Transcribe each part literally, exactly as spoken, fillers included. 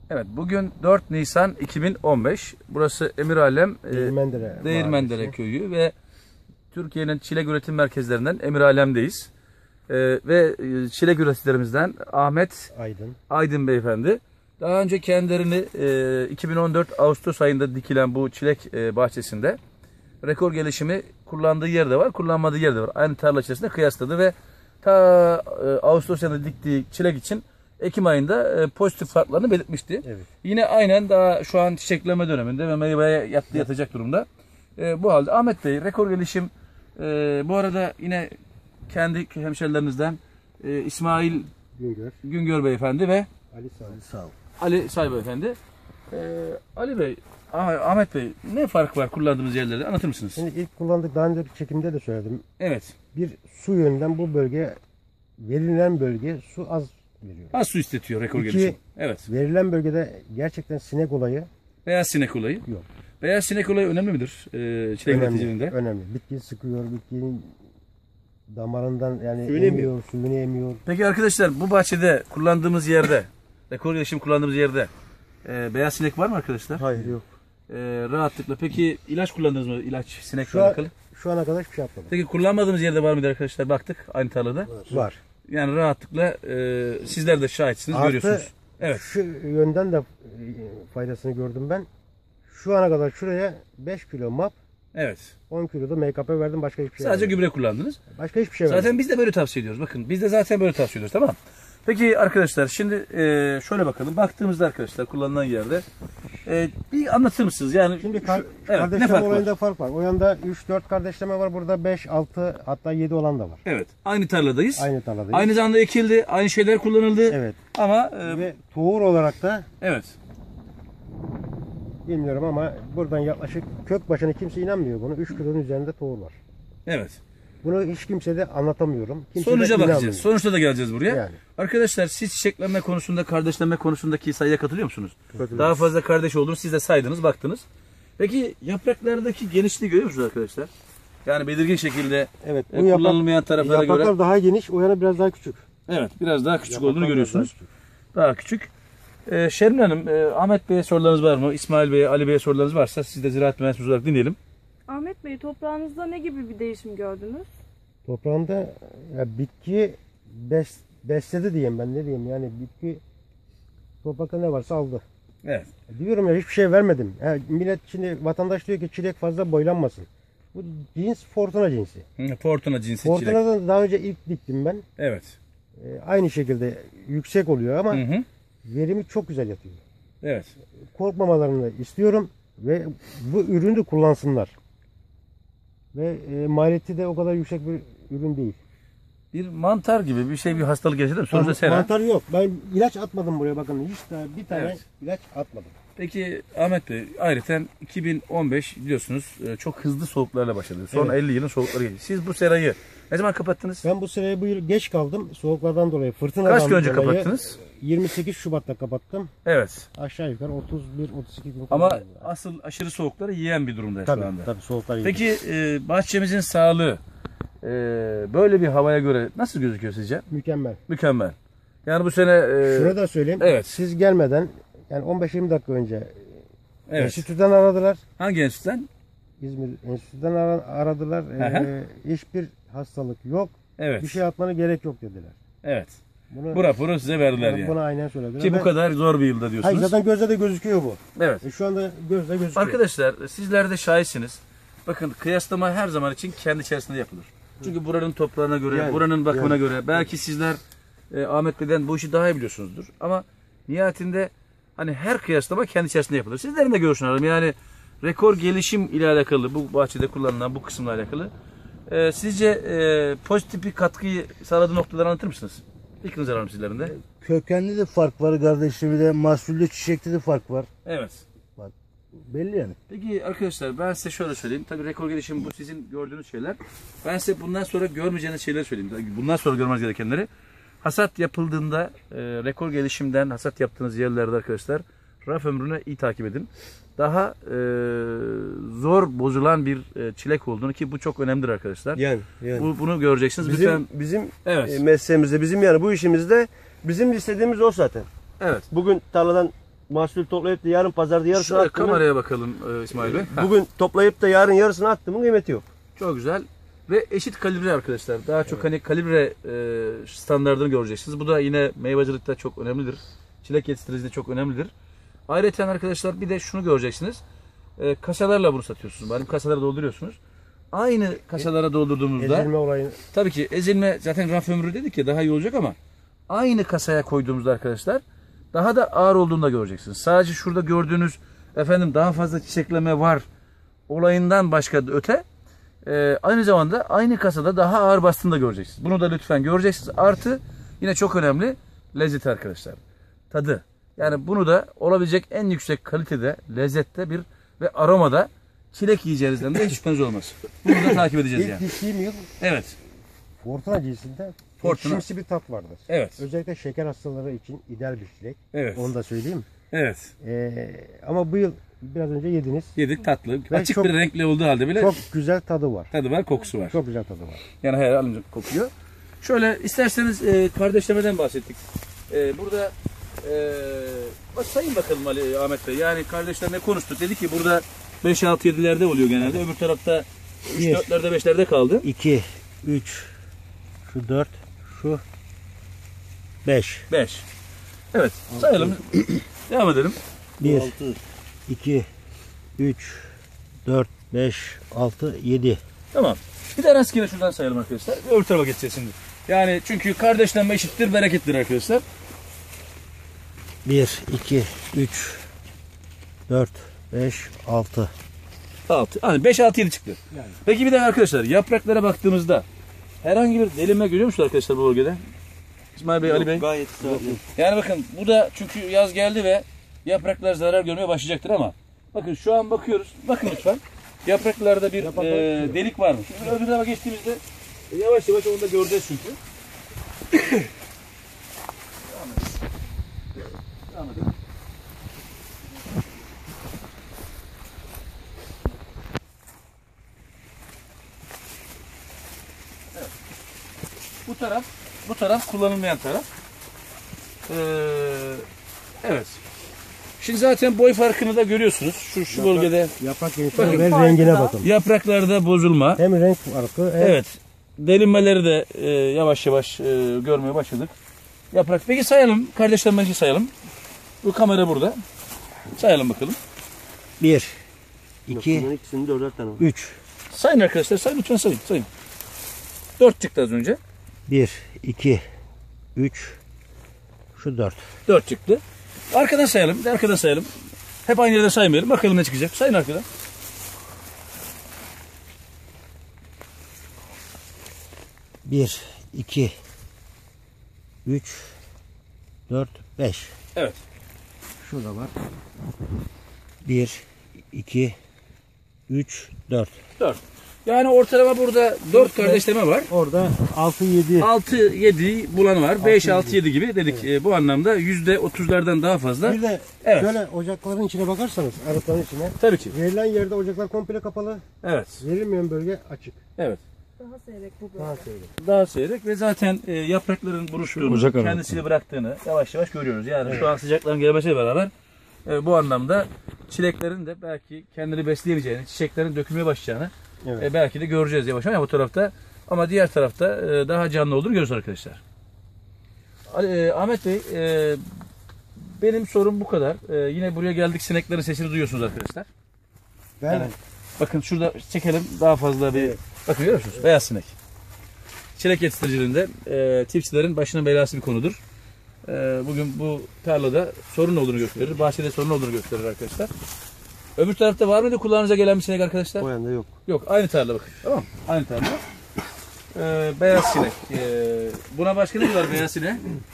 Evet, bugün dört Nisan iki bin on beş. Burası Emiralem Değirmendere, e, Değirmendere köyü ve Türkiye'nin çilek üretim merkezlerinden Emiralem'deyiz. E, ve çilek üreticilerimizden Ahmet Aydın. Aydın beyefendi. Daha önce kendilerini e, iki bin on dört Ağustos ayında dikilen bu çilek e, bahçesinde rekor gelişimi kullandığı yerde var, kullanmadığı yerde var. Aynı tarla içerisinde kıyasladı ve ta e, Ağustos ayında diktiği çilek için Ekim ayında e, pozitif farklarını belirtmişti. Evet. Yine aynen daha şu an çiçekleme döneminde ve meyveye yattı, yatacak durumda. E, bu halde Ahmet Bey rekor gelişim e, bu arada yine kendi hemşerilerinizden e, İsmail Güngör. Güngör beyefendi ve Ali Sağ, Sağ ol. Ali Say beyefendi. E, Ali Bey, Ahmet Bey ne fark var kullandığımız yerlerde anlatır mısınız? Şimdi ilk kullandık, daha önceki çekimde de söyledim. Evet. Bir su yönünden bu bölge, verilen bölge su az veriyor. Az su istetiyor rekor İki, gelişim. Evet. Verilen bölgede gerçekten sinek olayı Beyaz sinek olayı. yok. Beyaz sinek olayı önemli midir? E, çilek üreticiliğinde. Önemli, önemli. Bitkiyi sıkıyor, bitkinin damarından yani Suyunu emiyor, suyunu emiyor. Peki arkadaşlar bu bahçede kullandığımız yerde, rekor gelişim kullandığımız yerde e, beyaz sinek var mı arkadaşlar? Hayır, yok. E, rahatlıkla. Peki ilaç kullandınız mı? İlaç sinekle Şu, an, alakalı. şu ana kadar hiçbir şey yapmadım. Peki kullanmadığımız yerde var mıydı arkadaşlar? Baktık aynı tarlada. Var. Var. Yani rahatlıkla e, sizler de şahitsiniz, Artı, görüyorsunuz. Evet. Şu yönden de faydasını gördüm ben. Şu ana kadar şuraya beş kilo map, Evet. on kilo da make up'e verdim, başka hiçbir şey Sadece vermedim. gübre kullandınız. Başka hiçbir şey vermedim. Zaten biz de böyle tavsiye ediyoruz. Bakın biz de zaten böyle tavsiye ediyoruz, tamam. Peki arkadaşlar şimdi e, şöyle bakalım. Baktığımızda arkadaşlar kullanılan yerde e, bir anlatır mısınız? Yani Şimdi kar şu, evet, ne kardeşleme fark olayında var? fark var. O yanda üç dört kardeşleme var. Burada beş altı hatta yedi olan da var. Evet. Aynı tarladayız. Aynı tarladayız. Aynı zamanda ekildi. Aynı şeyler kullanıldı. Evet. Ama e, Ve tohum olarak da evet. bilmiyorum ama buradan yaklaşık kök başına kimse inanmıyor bunu. üç kilonun üzerinde tohum var. Evet. Bunu hiç kimse de anlatamıyorum. Kimse Sonuca de bakacağız. inanmıyor. Sonuçta da geleceğiz buraya. Yani. Arkadaşlar siz çiçeklenme konusunda, kardeşlenme konusundaki sayıya katılıyor musunuz? Katılıyorum. Daha fazla kardeş olduğunu siz de saydınız, baktınız. Peki yapraklardaki genişliği görüyor musunuz arkadaşlar? Yani belirgin şekilde Evet. e, Bu yaprak- kullanılmayan taraflara yapraklar göre. daha geniş, o yana biraz daha küçük. Evet, biraz daha küçük Yapraklar olduğunu biraz görüyorsunuz. daha küçük. Daha küçük. Ee, Şerin Hanım, e, Ahmet Bey'e sorularınız var mı? İsmail Bey'e, Ali Bey'e sorularınız varsa siz de ziraat mühendisimiz olarak dinleyelim. Ahmet Bey, toprağınızda ne gibi bir değişim gördünüz? Toprağında ya bitki bes, besledi diyeyim ben, ne diyeyim yani, bitki toprakta ne varsa aldı. Evet. Diyorum ya, hiçbir şey vermedim. Ha, millet şimdi, vatandaş diyor ki çilek fazla boylanmasın. Bu cins Fortuna cinsi. Hı, Fortuna cinsi çilek. Fortuna'dan daha önce ilk diktim ben. Evet. Ee, aynı şekilde yüksek oluyor ama Hı hı. verimi çok güzel yatıyor. Evet. Korkmamalarını istiyorum ve bu ürünü de kullansınlar. Ve e, maliyeti de o kadar yüksek bir ürün değil. Bir mantar gibi bir şey, bir hastalık yaşadı mı? Sonuçta sera. Mantar yok. Ben ilaç atmadım buraya, bakın. Hiç daha bir tane Evet. ilaç atmadım. Peki Ahmet Bey, ayrıca iki bin on beş biliyorsunuz çok hızlı soğuklarla başladı. Son Evet. elli yılın soğukları geldi. Siz bu serayı ne zaman kapattınız? Ben bu sırayı bu yıl geç kaldım. Soğuklardan dolayı, fırtınadan Kaç gün önce dolayı kapattınız? yirmi sekiz Şubat'ta kapattım. Evet. Aşağı yukarı otuz bir otuz iki gün Ama kaldı. asıl aşırı soğukları yiyen bir durumda tabii, şu anda. tabii soğuklar iyi. Peki e, bahçemizin sağlığı e, böyle bir havaya göre nasıl gözüküyor sizce? Mükemmel. Mükemmel. Yani bu sene... E, Şunu da söyleyeyim. evet. Siz gelmeden yani on beş yirmi dakika önce evet. enstitüden aradılar. Hangi enstitüden? İzmir enstitüden ara- aradılar. Ee, hiçbir hastalık yok. Evet. Bir şey atmana gerek yok dediler. Evet. Bunu, Bu raporu size verdiler bunu, yani. bunu aynen söylediler. Ki bu Ben- kadar zor bir yılda Hayır, diyorsunuz. zaten gözle de gözüküyor bu. Evet. E, şu anda gözle gözüküyor. Arkadaşlar sizler de şahitsiniz. Bakın kıyaslama her zaman için kendi içerisinde yapılır. Çünkü buranın toprağına göre, Yani, buranın bakımına yani. göre belki sizler e, Ahmet Bey'den bu işi daha iyi biliyorsunuzdur. Ama nihayetinde hani her kıyaslama kendi içerisinde yapılır. Sizlerin de görüşünü alalım. Yani rekor gelişim ile alakalı, bu bahçede kullanılan bu kısımla alakalı. E, sizce e, pozitif bir katkıyı sağladığı noktaları anlatır mısınız? Fikrinizi alalım sizlerin de. Kökenli de fark var kardeşim, bir de mahsullü çiçekte de fark var. Evet. Belli yani. Peki arkadaşlar ben size şöyle söyleyeyim. Tabii rekor gelişim bu sizin gördüğünüz şeyler. Ben size bundan sonra görmeyeceğiniz şeyleri söyleyeyim. Bundan sonra görmeniz gerekenleri. Hasat yapıldığında e, rekor gelişimden hasat yaptığınız yerlerde arkadaşlar raf ömrünü iyi takip edin. Daha e, zor bozulan bir e, çilek olduğunu, ki bu çok önemlidir arkadaşlar. Yani, yani. Bu, bunu göreceksiniz. Bizim Lütfen. bizim Evet. e, mesleğimizde, bizim yani bu işimizde bizim istediğimiz o zaten. Evet. Bugün tarladan mahsul toplayıp da yarın pazarda yarısını Şöyle attım. kameraya bakalım e, İsmail Bey. Ha, Bugün toplayıp da yarın yarısını attımın kıymeti yok. çok güzel. Ve eşit kalibre arkadaşlar. Daha çok hani kalibre e, standartını göreceksiniz. Bu da yine meyvacılıkta çok önemlidir. Çilek yetiştiricide çok önemlidir. Ayrıca arkadaşlar bir de şunu göreceksiniz. E, kasalarla bunu satıyorsunuz. Benim kasalara dolduruyorsunuz. Aynı kasalara doldurduğumuzda Ezilme olayını tabii ki ezilme zaten raf ömrü dedik ya daha iyi olacak ama aynı kasaya koyduğumuzda arkadaşlar daha da ağır olduğunu da göreceksiniz. Sadece şurada gördüğünüz efendim daha fazla çiçekleme var olayından başka öte e, aynı zamanda aynı kasada daha ağır bastığını da göreceksiniz. Bunu da lütfen göreceksiniz. Artı yine çok önemli lezzeti arkadaşlar. Tadı. Yani bunu da olabilecek en yüksek kalitede, lezzette bir ve aromada çilek yiyeceğinizden de hiç şüpheniz olmaz. Bunu da takip edeceğiz ilk yani. diktiğim yıl Evet. Fortuna cinsinde Fortuna. ekşimsi bir tat vardır. Evet. Özellikle şeker hastaları için ideal bir çilek. Evet. Onu da söyleyeyim. Evet. Ee, ama bu yıl biraz önce yediniz. Yedik tatlı. Ve Açık çok- bir renkli olduğu halde bile Çok güzel tadı var. tadı var, kokusu var. Çok güzel tadı var. Yani her alınca kokuyor. Şöyle isterseniz e, kardeşlemeden bahsettik. E, burada e, bak sayın bakalım Ali Ahmet Bey. Yani kardeşlerle konuştuk. Dedi ki burada beş altı yedilerde oluyor genelde. Öbür tarafta üç Bir. dörtlerde beşlerde kaldı. iki, üç, şu dört, şu beş. beş. Evet. Sayalım. Devam edelim. bir, iki, üç, dört, beş, altı, yedi. Tamam. Bir de rastgele şuradan sayalım arkadaşlar. Öbür tarafa geçeceğiz şimdi. Yani çünkü kardeşlenme eşittir, berekettir arkadaşlar. bir, iki, üç, dört, beş, altı. altı. Hani beş altı yedi çıktı. Peki bir de arkadaşlar yapraklara baktığımızda herhangi bir delinme görüyor musunuz arkadaşlar bu bölgede? İsmail Bey, Ali Bey. Gayet sağlıklı. Yani bakın bu da çünkü yaz geldi ve yapraklar zarar görmeye başlayacaktır ama bakın şu an bakıyoruz. Bakın lütfen. Yapraklarda bir e, delik var mı? Şimdi öbür tarafa geçtiğimizde e, yavaş yavaş onu da göreceğiz çünkü. Devam edelim. Devam edelim. Evet. Bu taraf, bu taraf kullanılmayan taraf. Ee, evet. Şimdi zaten boy farkını da görüyorsunuz. Şu şu bölgede Yaprak Bakın. genişliğine ve rengine bakın. yapraklarda bozulma. Hem renk farkı hem Evet. Delinmeleri de e, yavaş yavaş e, görmeye başladık. Yaprak. Peki sayalım. Kardeşlerim belki sayalım. Bu kamera burada. Sayalım bakalım. bir, iki, Bunların ikisinin dörder tane var. üç. Sayın arkadaşlar. Sayın lütfen sayın. Sayın. Dört çıktı az önce. bir, iki, üç, şu dört. Dört çıktı. Arkadan sayalım. Bir de arkadan sayalım. Hep aynı yerden saymayalım. Bakalım ne çıkacak. Sayın arkadan. bir, iki, üç, dört, beş. Evet. Şurada var. bir, iki, üç, dört. Dört. Yani ortalama burada dört kardeşleme var. orada altı yedi. altı yedi bulan var. beş altı yedi gibi dedik. E, bu anlamda yüzde otuzlardan daha fazla. Bir de Evet. şöyle ocakların içine bakarsanız, arıtların içine. Tabii ki. Verilen yerde ocaklar komple kapalı. Evet. Verilmeyen bölge açık. Evet. Daha seyrek bu böyle. Daha söyleyeyim. Daha seyrek ve zaten e, yaprakların buruştuğunu, Ocak arası. kendisini bıraktığını yavaş yavaş görüyoruz. Yani şu an sıcakların gelmesiyle beraber e, bu anlamda çileklerin de belki kendini besleyemeyeceğini, çiçeklerin dökülmeye başlayacağını Evet. e, belki de göreceğiz yavaş yavaş bu tarafta. Ama diğer tarafta e, daha canlı olduğunu görüyoruz arkadaşlar. Ali, e, Ahmet Bey, e, benim sorum bu kadar. E, yine buraya geldik, sineklerin sesini duyuyorsunuz arkadaşlar. Ben Yani bakın şurada çekelim daha fazla bir. Bakın görüyor musunuz? Beyaz sinek. Çilek yetiştiriciliğinde e, tipsilerin başının belası bir konudur. E, bugün bu tarlada sorun olduğunu gösterir. Bahçede sorun olduğunu gösterir arkadaşlar. Öbür tarafta var mıydı kulağınıza gelen bir sinek arkadaşlar? O yanda yok. Yok, aynı tarla bakın. Tamam mı? Aynı tarla. E, beyaz sinek. E, buna başka ne diyorlar beyaz sinek?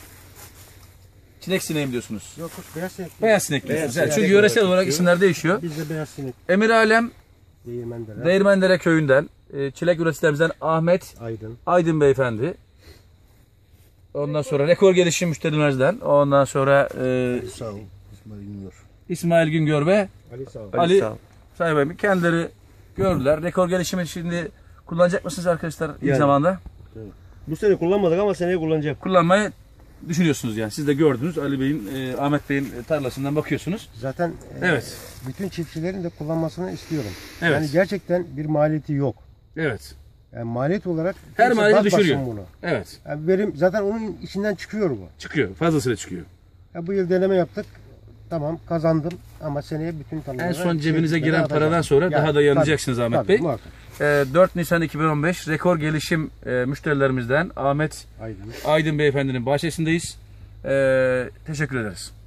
Çilek sineği mi diyorsunuz? yok yok, beyaz sinek. Beyaz sinek diyorsunuz. Beyaz Yani sinek çünkü yöresel olarak olarak geçiyor. isimler değişiyor. Bizde beyaz sinek. Emir Alem Değirmendere. Değirmendere köyünden e, çilek üreticilerimizden Ahmet Aydın. Aydın beyefendi. Ondan sonra rekor gelişim müşterilerimizden. Ondan sonra e, Sağ ol. İsmail Güngör. İsmail Güngör ve Ali sağ ol. Ali sağ ol. sahibi kendileri gördüler. Rekor gelişimi şimdi kullanacak mısınız arkadaşlar ilk Yani. zamanda? Bu sene kullanmadık ama seneye kullanacak. Kullanmayı düşünüyorsunuz yani. Siz de gördünüz Ali Bey'in, e, Ahmet Bey'in tarlasından bakıyorsunuz. Zaten e, Evet. bütün çiftçilerin de kullanmasını istiyorum. Evet. Yani gerçekten bir maliyeti yok. Evet. Yani maliyet olarak Her kimse maliyeti bakmasın düşürüyor. Bunu. Evet. Yani verim zaten onun içinden çıkıyor bu. Çıkıyor. Fazlasıyla çıkıyor. Ya bu yıl deneme yaptık. Tamam kazandım ama seneye bütün tarlalara En son şey cebinize gitmeden giren atacağım. paradan sonra Yani, daha da yanılacaksınız tabii, Ahmet tabii, Bey. muhakkak. E, dört Nisan iki bin on beş rekor gelişim e, müşterilerimizden Ahmet Aydın. Aydın Beyefendinin bahçesindeyiz. E, teşekkür ederiz.